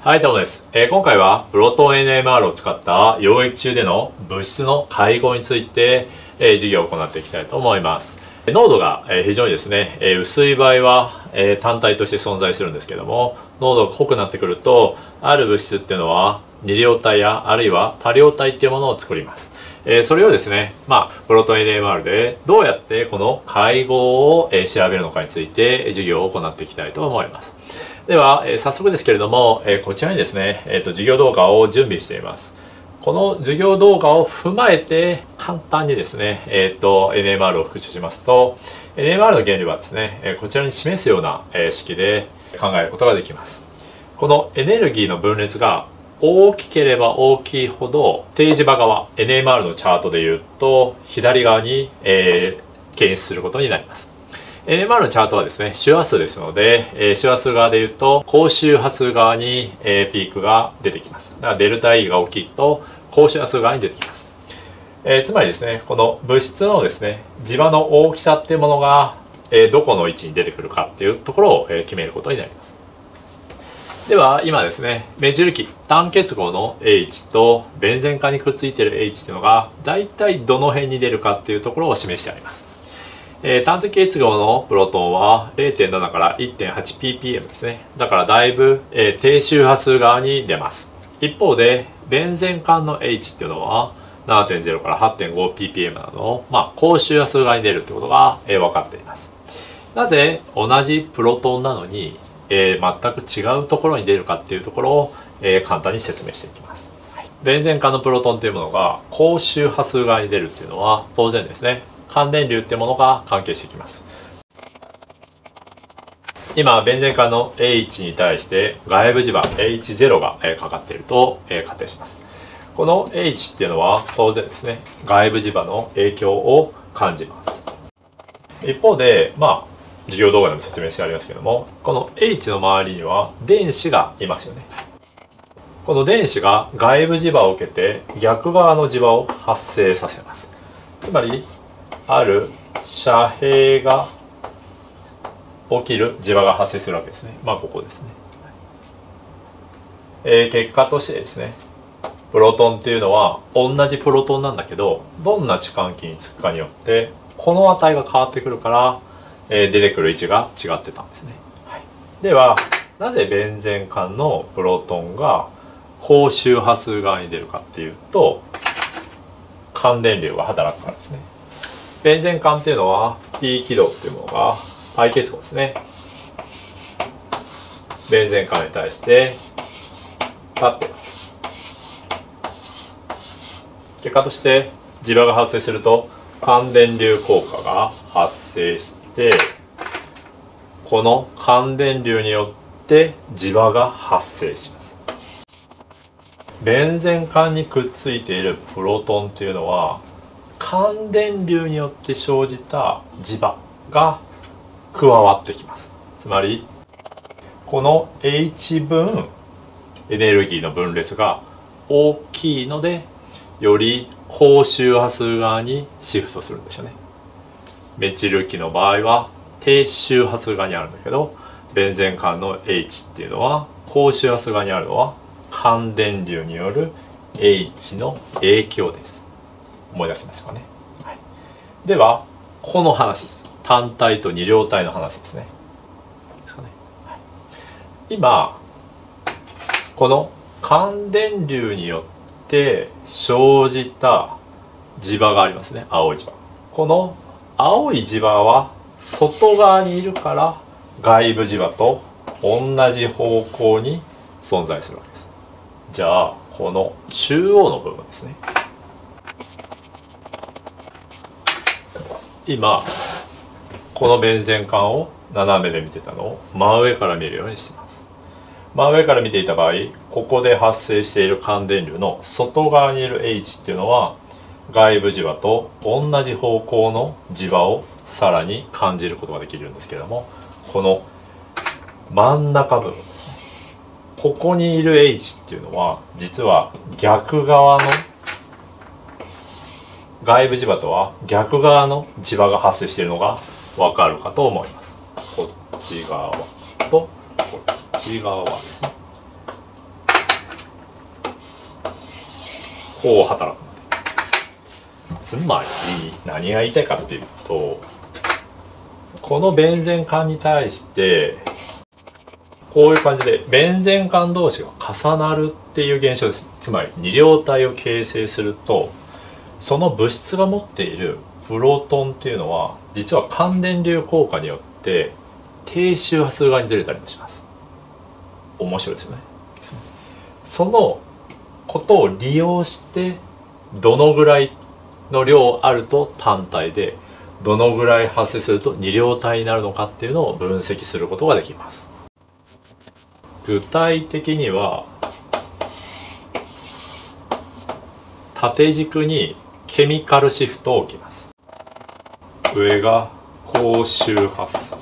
はい、どうもです。今回はプロトン NMR を使った溶液中での物質の配合について、授業を行っていきたいと思います。濃度が、非常にですね、薄い場合は、単体として存在するんですけども、濃度が濃くなってくると、ある物質っていうのは二量体やあるいは多量体っていうものを作ります。それをですね、プロトン NMR でどうやってこの配合を、調べるのかについて授業を行っていきたいと思います。では、早速ですけれども、こちらにですね、授業動画を準備しています。この授業動画を踏まえて簡単にですね、NMR を復習しますと、NMR の原理はですね、こちらに示すような式で考えることができます。このエネルギーの分裂が大きければ大きいほど定磁場側 NMR のチャートでいうと左側に、検出することになります。NMR のチャートはですね周波数ですので、周波数側でいうと高周波数側に、ピークが出てきます。だからデルタ E が大きいと高周波数側に出てきます。つまりですねこの物質のですね磁場の大きさっていうものが、どこの位置に出てくるかっていうところを、決めることになります。では今ですね目印単結合の H とベンゼン化にくっついている H というのがだいたいどの辺に出るかっていうところを示してあります。単体結合のプロトンは 0.7 から 1.8ppm ですね。だからだいぶ、低周波数側に出ます。一方でベンゼン間の H っていうのは 7.0 から 8.5ppm などの、高周波数側に出るということが、分かっています。なぜ同じプロトンなのに、全く違うところに出るかっていうところを、簡単に説明していきます。ベンゼン間のプロトンというものが高周波数側に出るっていうのは当然ですね感電流っていうものが関係してきます。今ベンゼン間の H に対して外部磁場 H0 がかかっていると仮定します。この H っていうのは当然ですね外部磁場の影響を感じます。一方で授業動画でも説明してありますけどもこの H の周りには電子がいますよね。この電子が外部磁場を受けて逆側の磁場を発生させます。つまりある遮蔽が起きる磁場が発生するわけですね。ここですね。結果としてですねプロトンっていうのは同じプロトンなんだけどどんな置換機につくかによってこの値が変わってくるから出てくる位置が違ってたんですね。ではなぜベンゼン間のプロトンが高周波数側に出るかっていうと感電流が働くからですね。ベンゼン間っていうのは P 軌道っていうものが I 結合ですね。ベンゼン間に対して立っています。結果として磁場が発生すると感電流効果が発生してこの感電流によって磁場が発生します。ベンゼン間にくっついているプロトンというのは感電流によって生じた磁場が加わってきます。つまりこの H 分エネルギーの分裂が大きいのでより高周波数側にシフトするんですよね。メチル基の場合は低周波数側にあるんだけどベンゼン間の H っていうのは高周波数側にあるのは感電流による H の影響です。思い出しましたかね。ではこの話です。単体と二量体の話ですね。今この感電流によって生じた磁場がありますね。青い磁場。この青い磁場は外側にいるから外部磁場と同じ方向に存在するわけです。じゃあこの中央の部分ですね。今このベンゼン間を斜めで見てたのを真上から見るようにしています。真上から見ていた場合ここで発生している感電流の外側にいる H っていうのは外部磁場と同じ方向の磁場をさらに感じることができるんですけれどもこの真ん中部分ですね。ここにいる H っていうのは実は逆側の外部磁場とは逆側の磁場が発生しているのが分かるかと思います。こっち側とこっち側ですね。 こう働くので、つまり何が言いたいかっていうと、このベンゼン環に対してこういう感じでベンゼン環同士が重なるっていう現象です。つまり二両体を形成すると、その物質が持っているプロトンっていうのは実は感電流効果によって低周波数側にずれたりもします。面白いですよね。そのことを利用してどのぐらいの量あると単体で、どのぐらい発生すると二両体になるのかっていうのを分析することができます。具体的には縦軸にケミカルシフトを置きます。上が高周波数、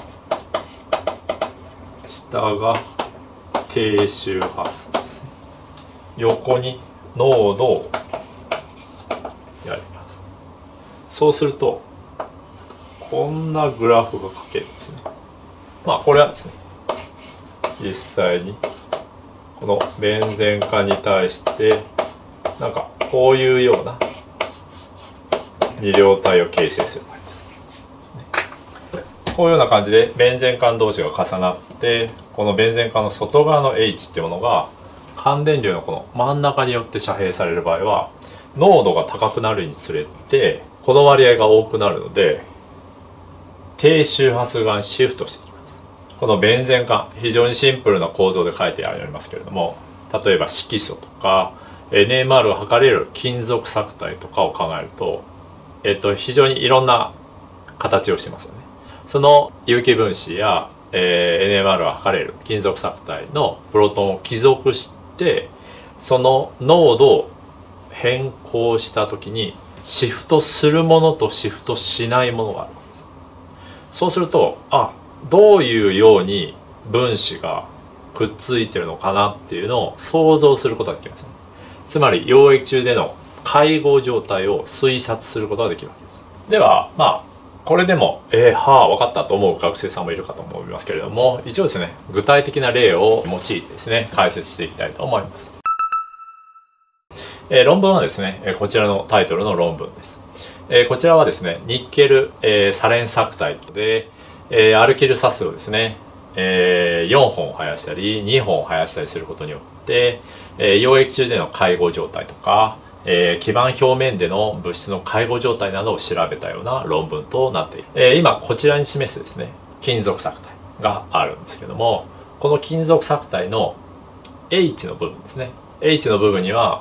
下が低周波数ですね。横に濃度をやります。そうするとこんなグラフが書けるんですね。これはですね、実際にこのベンゼン化に対してなんかこういうような二両体を形成する場合です。こういうような感じでベンゼン環同士が重なって、このベンゼン環の外側の H っていうものが感電流のこの真ん中によって遮蔽される場合は、濃度が高くなるにつれてこの割合が多くなるので低周波数側にシフトしていきます。このベンゼン環、非常にシンプルな構造で書いてありますけれども、例えば色素とか NMR が測れる金属錯体とかを考えると、非常にいろんな形をしてますよね。その有機分子や、NMR が測れる金属錯体のプロトンを帰属して、その濃度を変更した時にシフトするものとシフトしないものがあるわけです。そうすると、どういうように分子がくっついてるのかなっていうのを想像することができますね。つまり溶液中での配合状態を推察することができるわけです。ではこれでも分かったと思う学生さんもいるかと思いますけれども、一応ですね、具体的な例を用いてですね解説していきたいと思います。論文はですね、こちらのタイトルの論文です。こちらはですね、ニッケル、サレン錯体で、アルキル素数をですね、4本生やしたり2本生やしたりすることによって、溶液中での介護状態とか、基板表面での物質の介護状態などを調べたような論文となっている。今こちらに示すですね、金属錯体があるんですけども、この金属錯体の H の部分ですね、H の部分には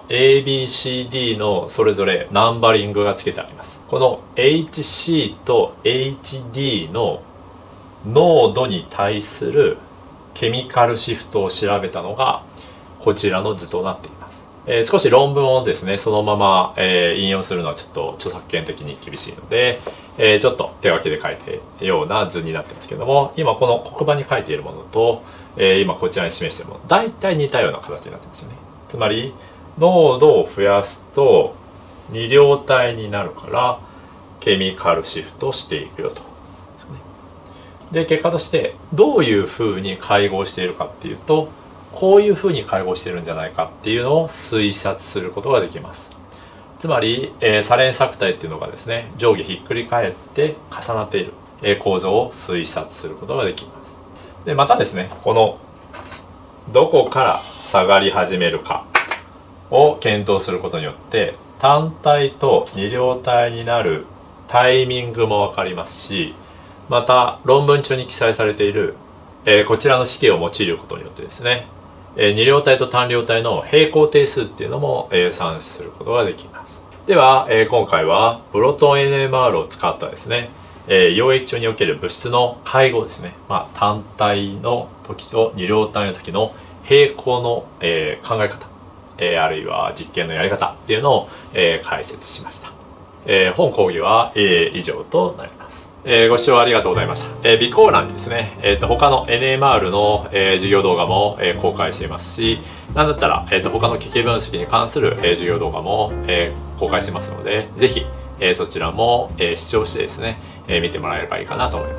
ABCD のそれぞれナンバリングがつけてあります。この HC と HD の濃度に対するケミカルシフトを調べたのがこちらの図となっています。少し論文をですねそのまま、引用するのはちょっと著作権的に厳しいので、ちょっと手書きで書いているような図になってますけども、今この黒板に書いているものと、今こちらに示しているもの大体似たような形になってますよね。つまり濃度を増やすと二両体になるからケミカルシフトしていくよと。で結果としてどういうふうに配合しているかっていうと、こういうふうに配合してるんじゃないかっていうのを推察することができます。つまり、サレン錯体っていうのがですね上下ひっくり返って重なっている、構造を推察することができます。でまたですね、このどこから下がり始めるかを検討することによって単体と二両体になるタイミングも分かりますし、また論文中に記載されている、こちらの式を用いることによってですね、二両体と単両体の平行定数っていうのも、算出することができます。では、今回はプロトン NMR を使ったですね、溶液中における物質の配合ですね、単体の時と二両体の時の平行の、考え方、あるいは実験のやり方っていうのを、解説しました。本講義は、以上となります。ご視聴ありがとうございました。備考欄にですね、他の NMR の、授業動画も、公開していますし、なんだったら、他の機器分析に関する、授業動画も、公開してますので、ぜひ、そちらも、視聴してですね、見てもらえればいいかなと思います。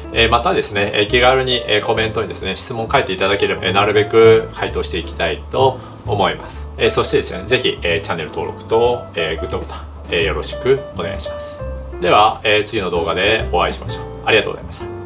またですね、気軽にコメントにですね、質問書いていただければなるべく回答していきたいと思います。そしてですね、ぜひチャンネル登録とグッドボタンよろしくお願いします。では次の動画でお会いしましょう。ありがとうございました。